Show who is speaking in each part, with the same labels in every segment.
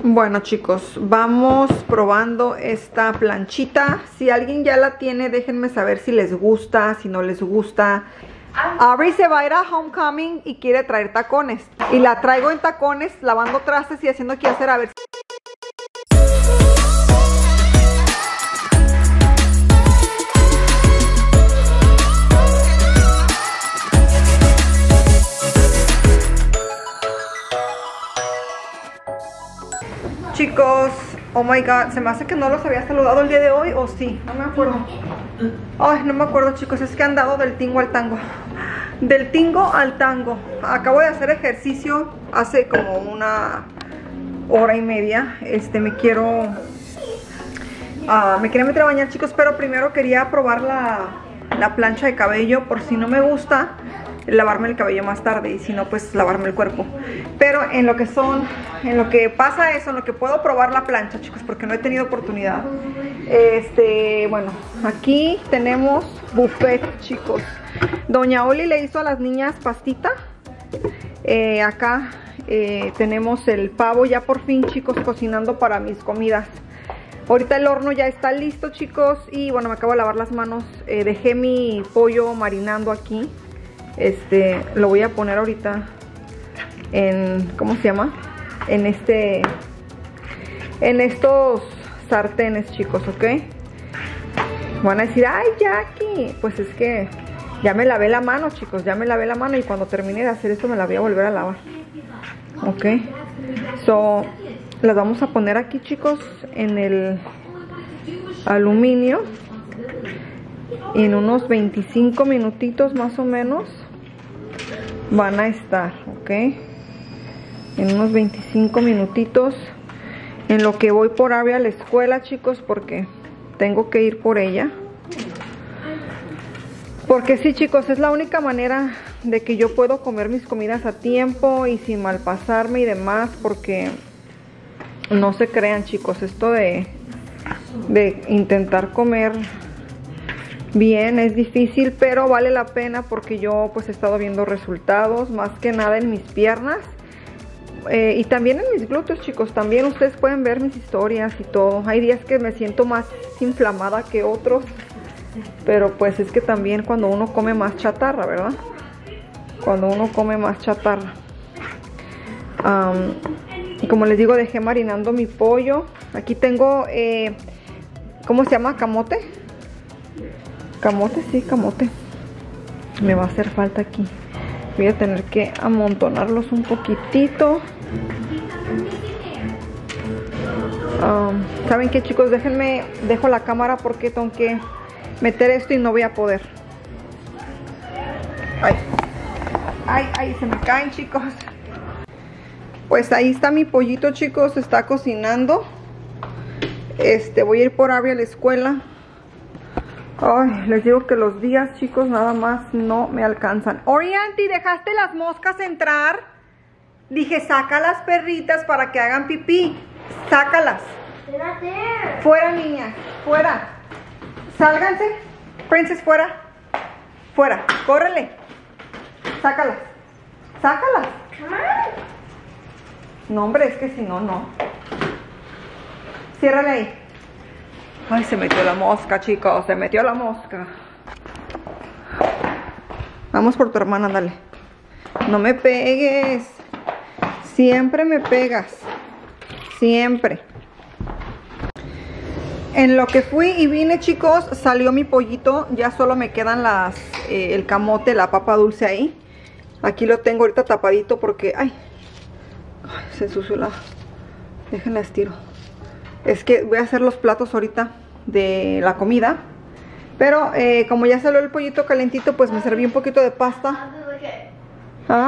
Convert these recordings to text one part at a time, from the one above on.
Speaker 1: Bueno chicos, vamos probando esta planchita. Si alguien ya la tiene, déjenme saber si les gusta, si no les gusta. Aubrey se va a ir a Homecoming y quiere traer tacones. Y la traigo en tacones, lavando trastes y haciendo que hacer a ver si... Chicos, oh my god, se me hace que no los había saludado el día de hoy, o sí, no me acuerdo. Ay, no me acuerdo chicos, es que han dado del tingo al tango. Del tingo al tango. Acabo de hacer ejercicio hace como una hora y media. Me quería meter a bañar chicos, pero primero quería probar la plancha de cabello. Por si no me gusta, lavarme el cabello más tarde, y si no, pues lavarme el cuerpo. Pero en lo que pasa eso, en lo que puedo probar la plancha chicos, porque no he tenido oportunidad. Bueno, aquí tenemos buffet chicos. Doña Oli le hizo a las niñas pastita. Acá tenemos el pavo ya por fin chicos, cocinando para mis comidas. Ahorita el horno ya está listo chicos, y bueno, me acabo de lavar las manos. Dejé mi pollo marinando aquí. Lo voy a poner ahorita en, ¿cómo se llama? En estos sartenes chicos, ¿ok? Van a decir, ay Jackie, pues es que ya me lavé la mano chicos, ya me lavé la mano, y cuando termine de hacer esto me la voy a volver a lavar, ¿ok? Las vamos a poner aquí chicos en el aluminio, y en unos 25 minutitos más o menos van a estar, ¿ok? En unos 25 minutitos, en lo que voy por Aubrey a la escuela chicos, porque tengo que ir por ella. Porque sí chicos, es la única manera de que yo puedo comer mis comidas a tiempo y sin malpasarme y demás, porque no se crean chicos, esto de intentar comer bien es difícil, pero vale la pena, porque yo pues he estado viendo resultados, más que nada en mis piernas, y también en mis glúteos chicos. También ustedes pueden ver mis historias y todo. Hay días que me siento más inflamada que otros, pero pues es que también cuando uno come más chatarra, ¿verdad? Cuando uno come más chatarra. Y como les digo, dejé marinando mi pollo. Aquí tengo, ¿cómo se llama? ¿Camote? Camote, sí, camote. Me va a hacer falta aquí. Voy a tener que amontonarlos un poquitito. ¿Saben qué chicos? Dejo la cámara porque tengo que meter esto y no voy a poder. Ay, se me caen chicos. Pues ahí está mi pollito chicos, está cocinando. Voy a ir por Aubrey a la escuela. Ay, les digo que los días chicos nada más no me alcanzan. Orianti, ¿dejaste las moscas entrar? Dije, saca las perritas para que hagan pipí. Sácalas. Fuera niñas, fuera. Sálganse. Princess, fuera. Fuera, córrele. Sácalas. Sácalas. No hombre, es que si no, no. Ciérrale ahí. Ay, se metió la mosca, chicos. Se metió la mosca. Vamos por tu hermana, dale. No me pegues. Siempre me pegas. Siempre. En lo que fui y vine, chicos, salió mi pollito. Ya solo me quedan el camote, la papa dulce ahí. Aquí lo tengo ahorita tapadito porque... Ay, se ensució la... Déjenla estiro. Es que voy a hacer los platos ahorita de la comida. Pero como ya salió el pollito calentito, pues me serví un poquito de pasta. ¿Ah?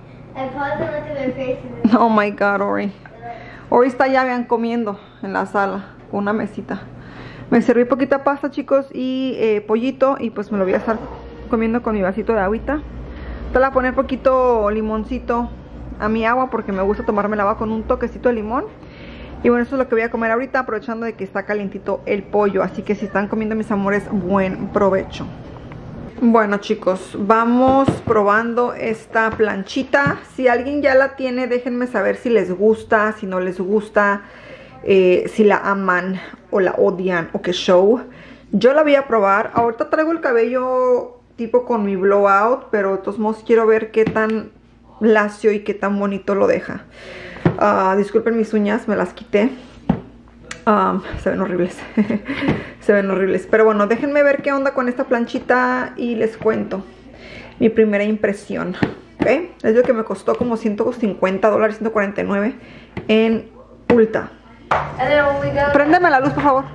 Speaker 1: Oh my god, Ori. Ori está ya, vean, comiendo en la sala con una mesita. Me serví poquita pasta, chicos, y pollito. Y pues me lo voy a estar comiendo con mi vasito de agüita. Te voy a poner poquito limoncito a mi agua, porque me gusta tomarme el agua con un toquecito de limón. Y bueno, eso es lo que voy a comer ahorita, aprovechando de que está calientito el pollo. Así que si están comiendo, mis amores, buen provecho. Bueno, chicos, vamos probando esta planchita. Si alguien ya la tiene, déjenme saber si les gusta, si no les gusta, si la aman o la odian o qué show. Yo la voy a probar. Ahorita traigo el cabello tipo con mi blowout, pero de todos modos quiero ver qué tan lacio y qué tan bonito lo deja. Disculpen mis uñas, me las quité. Se ven horribles. Se ven horribles. Pero bueno, déjenme ver qué onda con esta planchita y les cuento mi primera impresión. ¿Ok? Es lo que me costó como $150, 149 en Ulta. Préndeme la luz, por favor.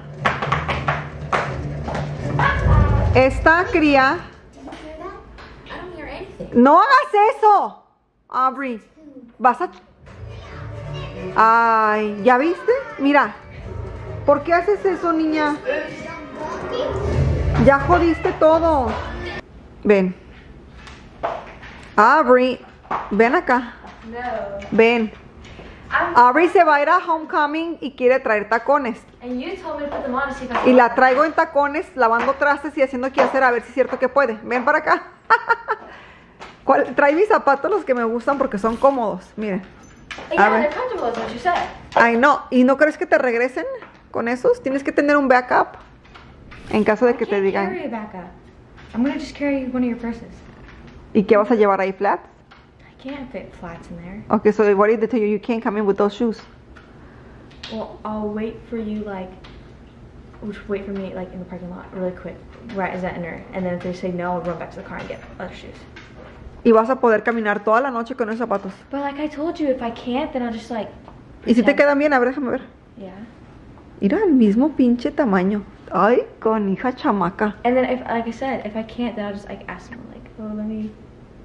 Speaker 1: Esta cría... ¡No hagas eso! Aubrey, vas a... Ay, ¿ya viste? Mira. ¿Por qué haces eso, niña? Ya jodiste todo. Ven. Aubrey, ven acá. Ven. Aubrey se va a ir a Homecoming y quiere traer tacones. Y la traigo en tacones, lavando trastes y haciendo qué hacer, a ver si es cierto que puede. Ven para acá. Trae mis zapatos, los que me gustan porque son cómodos. Miren. Ay, no. ¿Y no crees que te regresen con esos? Tienes que tener un backup en caso de que te digan. ¿Y qué vas a llevar ahí, flats?
Speaker 2: I can't fit flats in there.
Speaker 1: Okay, so what did they tell you? You can't come in with those shoes.
Speaker 2: Well, I'll wait for you, like, wait for me, like, in the parking lot really quick, right as I enter. And then if they say no, I'll run back to the car and get other shoes.
Speaker 1: Y vas a poder caminar toda la noche con esos zapatos.
Speaker 2: But like I told you, if I can't, then I'll just like...
Speaker 1: ¿Y si te quedan bien? A ver, déjame ver.
Speaker 2: Yeah.
Speaker 1: Mira, el mismo pinche tamaño. Ay, con hija chamaca.
Speaker 2: And then, if, like I said, if I can't, then I'll just like ask them, like, oh, let me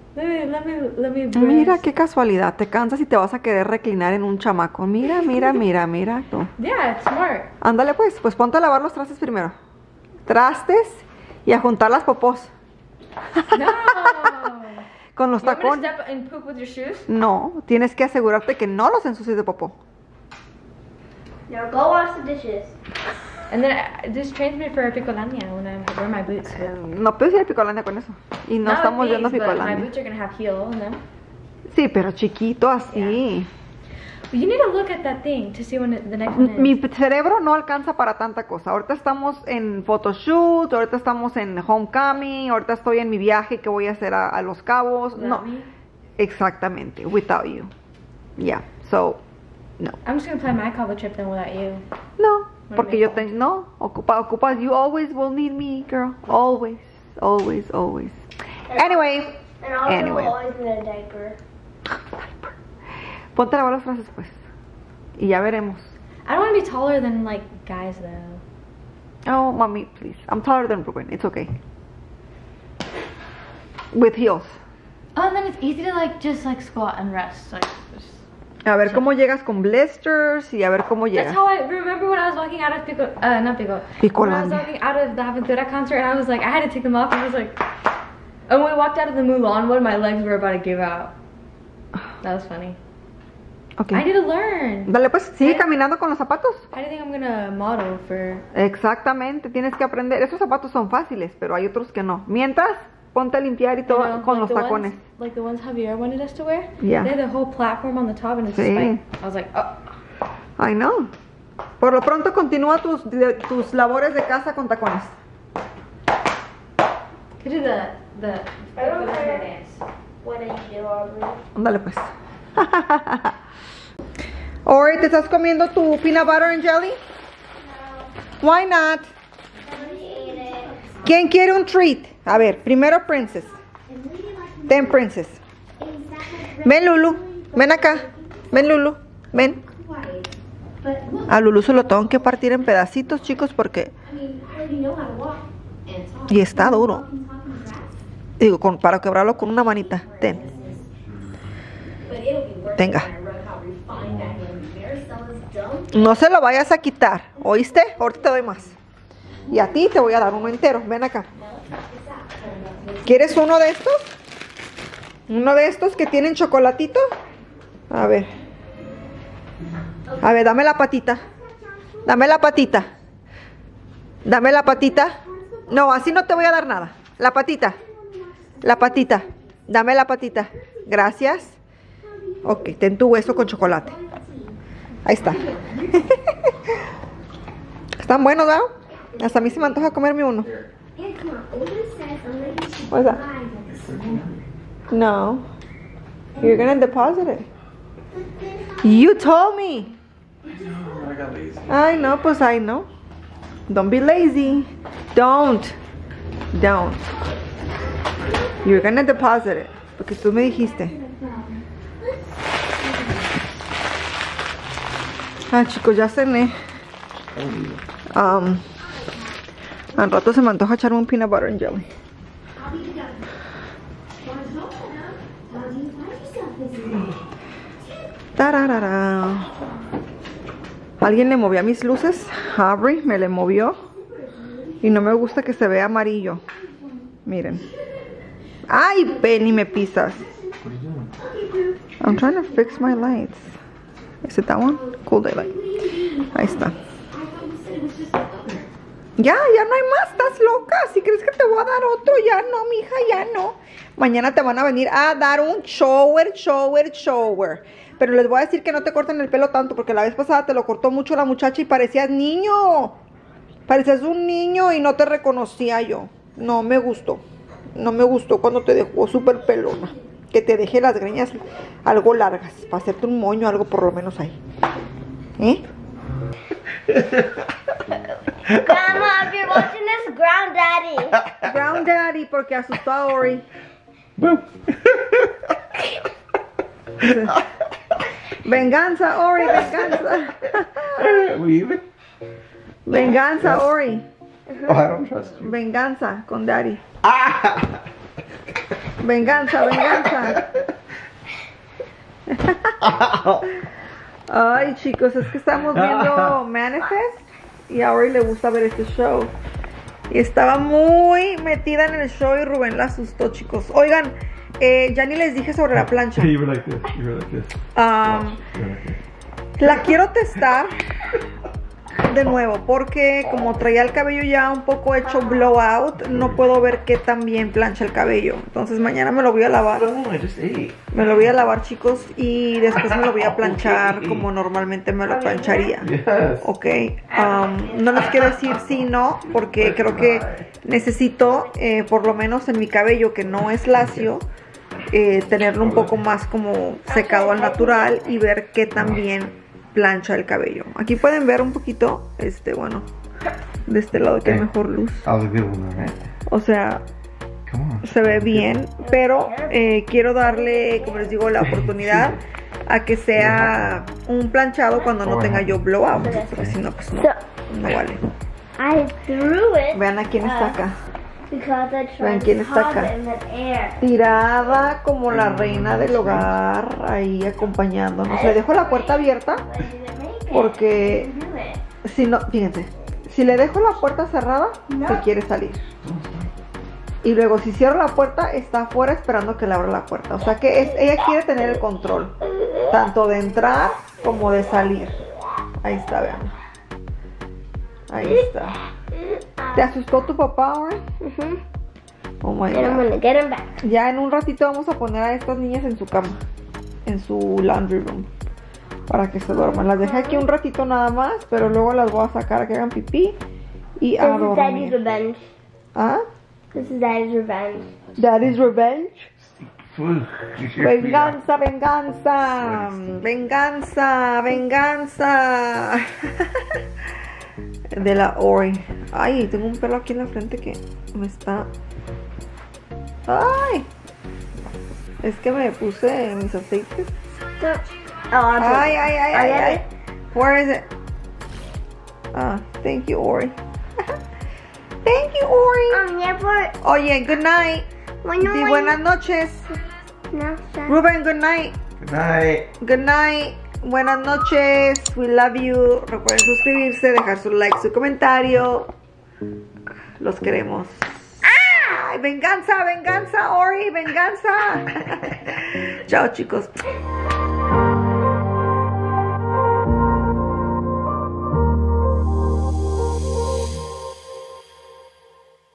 Speaker 1: Mira qué casualidad, te cansas y te vas a querer reclinar en un chamaco. Mira, mira, mira, mira tú.
Speaker 2: Yeah, it's smart.
Speaker 1: Ándale pues ponte a lavar los trastes primero. Trastes y a juntar las popós.
Speaker 2: No.
Speaker 1: Con los tacones.
Speaker 2: Step and poop with your shoes?
Speaker 1: No, tienes que asegurarte que no los ensucies de popó.
Speaker 3: Now go wash the dishes.
Speaker 2: And then this trains me for Picolandia when I wear my boots.
Speaker 1: No puedes ir a Picolandia con eso. Y no estamos yendo a
Speaker 2: My
Speaker 1: Picolandia.
Speaker 2: boots are gonna have heel in them.
Speaker 1: Sí, pero chiquito así.
Speaker 2: Yeah. But you need to look at that thing to see when the next one is.
Speaker 1: Mi cerebro no alcanza para tanta cosa. Ahorita estamos en photoshoot, ahorita estamos en homecoming, ahorita estoy en mi viaje que voy a hacer a Los Cabos.
Speaker 2: Without
Speaker 1: No,
Speaker 2: me?
Speaker 1: exactamente, without you. Yeah, so, no.
Speaker 2: I'm just gonna plan my college trip then without you.
Speaker 1: No, porque yo tengo, no, ocupas, you always will need me, girl. Always, always, always. Anyway,
Speaker 3: And also
Speaker 1: Anyway.
Speaker 3: always in a diaper.
Speaker 1: ponte a lavar los trastes pues. Y ya veremos.
Speaker 2: I don't want to be taller than like guys though.
Speaker 1: Oh, mommy, please. I'm taller than Ruben. It's okay. With heels.
Speaker 2: Oh, and then it's easy to like just like squat and rest. Like, just...
Speaker 1: A ver cómo llegas con blisters y a ver cómo
Speaker 2: That's
Speaker 1: llegas.
Speaker 2: how I remember when I was walking out of Pico, not Pico. When I was
Speaker 1: Picolandia.
Speaker 2: walking out of the Aventura concert, and I was like, I had to take them off, and I was like, and when we walked out of the Mulan one, my legs were about to give out. That was funny.
Speaker 1: Okay.
Speaker 2: I need to learn.
Speaker 1: Dale pues, sigue caminando con los zapatos.
Speaker 2: I think I'm gonna model for.
Speaker 1: Exactamente, tienes que aprender. Esos zapatos son fáciles, pero hay otros que no. Mientras, ponte a limpiar y todo
Speaker 2: You know,
Speaker 1: con
Speaker 2: like
Speaker 1: los
Speaker 2: the
Speaker 1: tacones.
Speaker 2: ones, like the ones Javier wanted us to wear.
Speaker 1: Yeah.
Speaker 2: They had the whole platform on the top, and it's just
Speaker 1: Sí.
Speaker 2: like I was like, oh.
Speaker 1: I know. Por lo pronto continúa tus labores de casa con tacones.
Speaker 2: Could do the
Speaker 3: I don't
Speaker 2: the
Speaker 3: care.
Speaker 2: dance.
Speaker 3: What did you do, Aubrey?
Speaker 1: Ándale pues. Ori, ¿te estás comiendo tu peanut butter and jelly?
Speaker 3: No.
Speaker 1: Why not?
Speaker 3: Somebody ate it.
Speaker 1: ¿Quién quiere un treat? A ver, primero Princess. Ten Princess. Ven Lulu, ven acá. Ven Lulu, ven. A Lulu se lo tengo que partir en pedacitos, chicos, porque... Y está duro. Digo, para quebrarlo con una manita. Ten. Tenga. No se lo vayas a quitar, ¿oíste? Ahorita te doy más. Y a ti te voy a dar uno entero. Ven acá. ¿Quieres uno de estos? ¿Uno de estos que tienen chocolatito? A ver. A ver, dame la patita. Dame la patita. Dame la patita. No, así no te voy a dar nada. La patita. La patita. Dame la patita. Gracias. Ok, ten tu hueso con chocolate. Ahí está. Están buenos, ¿verdad? Hasta a mí se me antoja comerme uno. What's that? No. You're gonna deposit it. You told me.
Speaker 4: I got lazy.
Speaker 1: I know, pues I know. Don't be lazy. Don't. You're gonna deposit it. Porque tú me dijiste. Ah, chicos, ya cené. Al rato se me antoja echarme un peanut butter and jelly. Tararara. Alguien le movió a mis luces. Aubrey me le movió. Y no me gusta que se vea amarillo. Miren. Ay, Penny, me pisas. I'm trying to fix my lights. Is it that one? Cool daylight. Ahí está. Ya no hay más, estás loca. Si crees que te voy a dar otro, ya no, mija, ya no. Mañana te van a venir a dar un shower. Pero les voy a decir que no te corten el pelo tanto, porque la vez pasada te lo cortó mucho la muchacha y parecías niño. Parecías un niño y no te reconocía yo. No me gustó. No me gustó cuando te dejó súper pelona. Que te deje las greñas algo largas, para hacerte un moño, algo por lo menos ahí. ¿Eh?
Speaker 3: Grandma, if you're watching this, ground daddy.
Speaker 1: Brown Daddy, porque asustó a Ori. Venganza, Ori, venganza.
Speaker 4: We even?
Speaker 1: Venganza, Ori.
Speaker 4: Oh, I don't trust you.
Speaker 1: Venganza con Daddy.
Speaker 4: Ah!
Speaker 1: Venganza. Ay, chicos, es que estamos viendo Manifest y a Ori le gusta ver este show. Y estaba muy metida en el show y Rubén la asustó, chicos. Oigan, ya ni les dije sobre la plancha.
Speaker 4: You were like this. You were like this.
Speaker 1: Um,
Speaker 4: You were like this.
Speaker 1: La quiero testar de nuevo porque como traía el cabello ya un poco hecho blowout, no puedo ver qué tan bien plancha el cabello. Entonces mañana me lo voy a lavar.
Speaker 4: No, I just ate.
Speaker 1: Me lo voy a lavar, chicos, y después me lo voy a planchar como normalmente me lo plancharía.
Speaker 4: Yes.
Speaker 1: Ok, no les quiero decir sí, no, porque creo que necesito, por lo menos en mi cabello que no es lacio, tenerlo un poco más como secado al natural y ver qué tan bien plancha el cabello. Aquí pueden ver un poquito, bueno, de este lado que hay mejor luz.
Speaker 4: That was a good one, right?
Speaker 1: O sea,
Speaker 4: Come on.
Speaker 1: se ve bien, pero quiero darle, como les digo, la oportunidad a que sea un planchado cuando no tenga yo blowout, porque si no, pues no vale.
Speaker 3: I threw it
Speaker 1: Vean a quién está acá.
Speaker 3: because I
Speaker 1: Vean
Speaker 3: tried
Speaker 1: quién
Speaker 3: to
Speaker 1: está
Speaker 3: pop
Speaker 1: acá.
Speaker 3: it in the air.
Speaker 1: Tirada como la reina del hogar, ahí acompañándonos. Le dejo la puerta abierta
Speaker 3: But I didn't make it.
Speaker 1: porque
Speaker 3: Do it.
Speaker 1: si no, fíjense, si le dejo la puerta cerrada,
Speaker 3: No.
Speaker 1: se quiere salir. Y luego si cierro la puerta, está afuera esperando que le abra la puerta. O sea que ella quiere tener el control, tanto de entrar como de salir. Ahí está, vean. Ahí está. ¿Te asustó tu papá ahora? Oh my
Speaker 3: And I'm
Speaker 1: God.
Speaker 3: gonna get him back.
Speaker 1: Ya en un ratito vamos a poner a estas niñas en su cama, en su laundry room, para que se duerman. Las dejé aquí un ratito nada más, pero luego las voy a sacar a que hagan pipí y a
Speaker 3: This is Daddy's
Speaker 1: dormir.
Speaker 3: revenge.
Speaker 1: ¿Ah?
Speaker 3: This is Daddy's revenge.
Speaker 1: Daddy's revenge.
Speaker 4: Food.
Speaker 1: Venganza, venganza, venganza, venganza. De la Ori. Ay, tengo un pelo aquí en la frente que me está... Ay. Es que me puse mis aceites.
Speaker 3: Oh, I'm
Speaker 1: Ay, ay, ay, ay,
Speaker 3: get
Speaker 1: ay.
Speaker 3: it.
Speaker 1: Where is it? Ah, thank you, Ori. Thank you, Ori.
Speaker 3: Yeah, but
Speaker 1: Oye, good night. Di buenas noches.
Speaker 3: No, sir.
Speaker 1: Ruben, good night.
Speaker 4: Good night.
Speaker 1: Good night. Buenas noches. We love you. Recuerden suscribirse, dejar su like, su comentario. Los queremos. ¡Ay! Venganza, venganza, Ori, venganza. Chao, chicos.